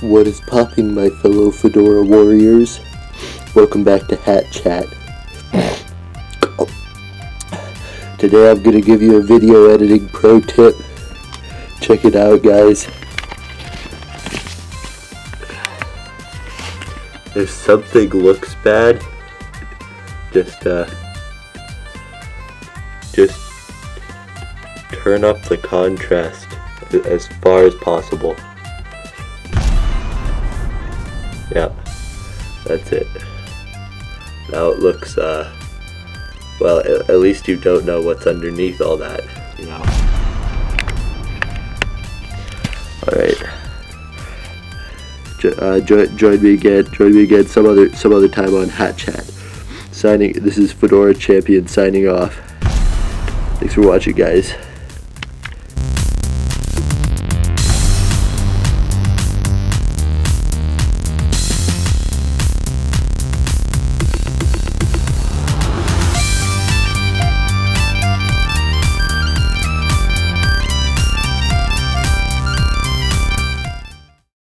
What is popping, my fellow Fedora warriors? Welcome back to Hat Chat. Today I'm going to give you a video editing pro tip. Check it out, guys. If something looks bad, just turn up the contrast as far as possible. Yeah, that's it. Now it looks, well, at least you don't know what's underneath all that, you know. Alright. Join me again some other time on Hat Chat. This is Fedora Champion signing off. Thanks for watching, guys.